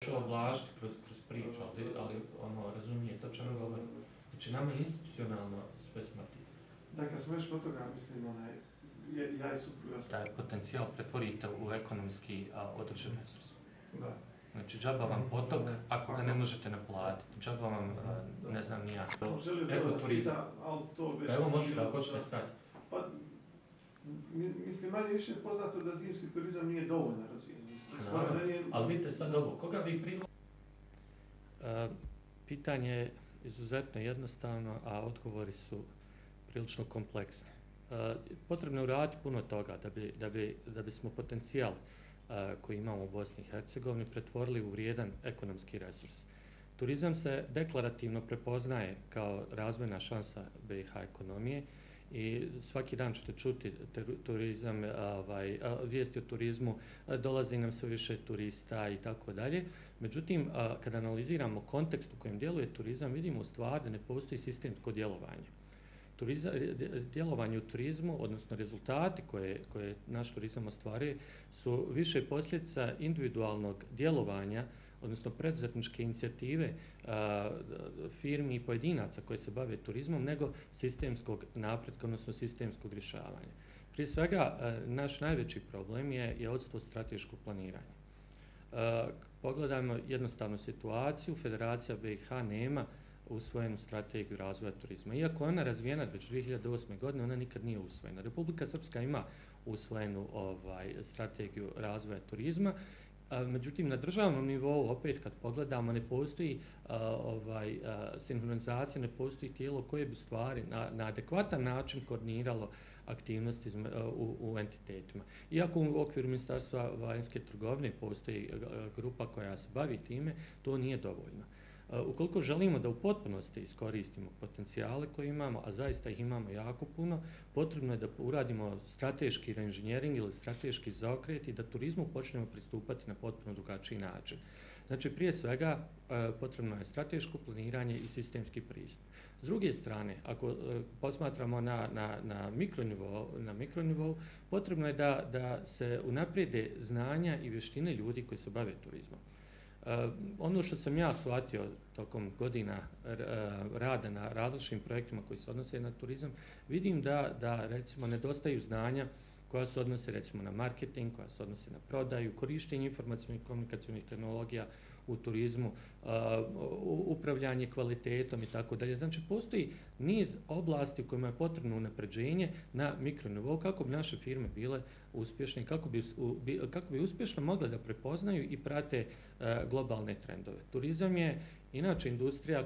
oblažiti kroz priču, ali razumijete o čemu govorim. Znači, nama je institucionalno sve smrti. Da, kad smo još kod toga, mislim, ja i supruga... Taj potencijal pretvorite u ekonomski održiv resurs. Da. Znači, džaba vam potok ako ga ne možete naplatiti. Džaba vam, ne znam ni ja, ekoturizam. Evo možete ako hoćete sad. Pa, mislim, manje više je poznato da zimski turizam nije dovoljno razvijen. Ali vidite sad ovo, koga vi privlačite? Pitanje je izuzetno jednostavno, a odgovori su prilično kompleksni. Potrebno je uraditi puno toga da bismo potencijal koji imamo u Bosni i Hercegovini pretvorili u vrijedan ekonomski resurs. Turizam se deklarativno prepoznaje kao razvojna šansa BiH ekonomije i svaki dan ćete čuti turizam, vijesti o turizmu, dolazi nam sve više turista i tako dalje. Međutim, kada analiziramo kontekst u kojem djeluje turizam, vidimo u stvari da ne postoji sistemsko djelovanje. Djelovanje u turizmu, odnosno rezultati koje naš turizam ostvaruje, su više posljedica individualnog djelovanja, odnosno preduzetničke inicijative firmi i pojedinaca koji se bave turizmom, nego sistemskog napretka, odnosno sistemskog rješavanja. Prije svega, naš najveći problem je odsustvo strateškog planiranja. Pogledajmo jednostavnu situaciju, Federacija BiH nema usvojenu strategiju razvoja turizma. Iako je ona razvijena već 2008. godine, ona nikad nije usvojena. Republika Srpska ima usvojenu strategiju razvoja turizma, međutim na državnom nivou, opet kad pogledamo, ne postoji sinhronizacija, ne postoji tijelo koje bi stvari na adekvatan način koordiniralo aktivnosti u entitetima. Iako u okviru Ministarstva vanjske trgovine postoji grupa koja se bavi time, to nije dovoljno. Ukoliko želimo da u potpunosti iskoristimo potencijale koje imamo, a zaista ih imamo jako puno, potrebno je da uradimo strateški reinženjering ili strateški zaokret i da turizmu počnemo pristupati na potpuno drugačiji način. Znači, prije svega, potrebno je strateško planiranje i sistemski pristup. S druge strane, ako posmatramo na mikronivou, potrebno je da se unaprijede znanja i vještine ljudi koji se bave turizmom. Ono što sam ja shvatio tokom godina rada na različitim projektima koji se odnose na turizam, vidim da recimo nedostaju znanja koja se odnose recimo na marketing, koja se odnose na prodaju, korištenje informacijskih i komunikacijskih tehnologija u turizmu, upravljanje kvalitetom i tako dalje. Znači, postoji niz oblasti u kojima je potrebno unapređenje na mikronivou kako bi naše firme bile uspješne, kako bi uspješno mogle da prepoznaju i prate globalne trendove. Turizam je inače industrija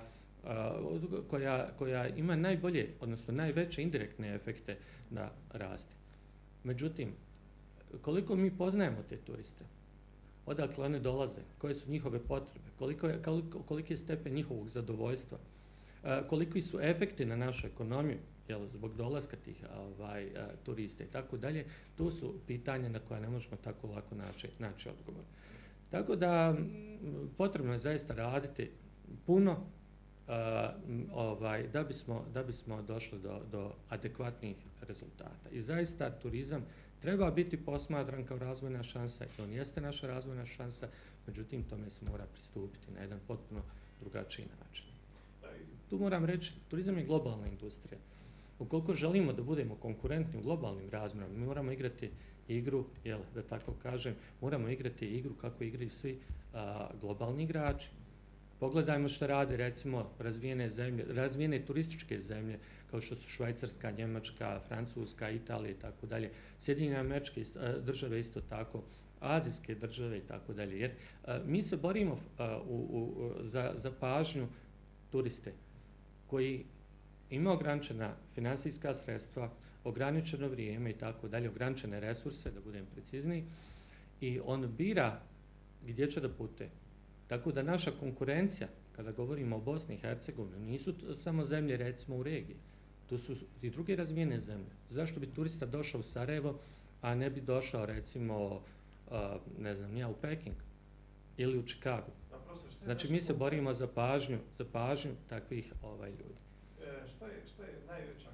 koja ima najbolje, odnosno najveće indirektne efekte na rast. Međutim, koliko mi poznajemo te turiste, odakle one dolaze, koje su njihove potrebe, koliki je stepen njihovog zadovoljstva, koliki su efekti na našu ekonomiju zbog dolaska tih turista i tako dalje, to su pitanja na koja ne možemo tako lako naći odgovor. Tako da potrebno je zaista raditi puno da bismo došli do adekvatnih rezultata. I zaista turizam treba biti posmatran kao razvojna šansa, i on jeste naša razvojna šansa, međutim tome se mora pristupiti na jedan potpuno drugačiji način. Tu moram reći, turizam je globalna industrija. Ukoliko želimo da budemo konkurentni u globalnim razmjerima, mi moramo igrati igru, da tako kažem, moramo igrati igru kako igraju svi globalni igrači. Pogledajmo što rade recimo razvijene turističke zemlje kao što su Švajcarska, Njemačka, Francuska, Italija i tako dalje, Sjedinjene Američke Države isto tako, azijske države i tako dalje. Jer mi se borimo za pažnju turiste koji ima ograničena financijska sredstva, ograničeno vrijeme i tako dalje, ograničene resurse, da budem precizniji, i on bira gdje će da putuje. Tako da naša konkurencija, kada govorimo o Bosni i Hercegovini, nisu samo zemlje recimo u regiji, to su i druge razvijene zemlje. Zašto bi turista došao u Sarajevo, a ne bi došao recimo, ne znam, u Peking ili u Chicago? Znači mi se borimo za pažnju takvih ljudi. Šta je najveća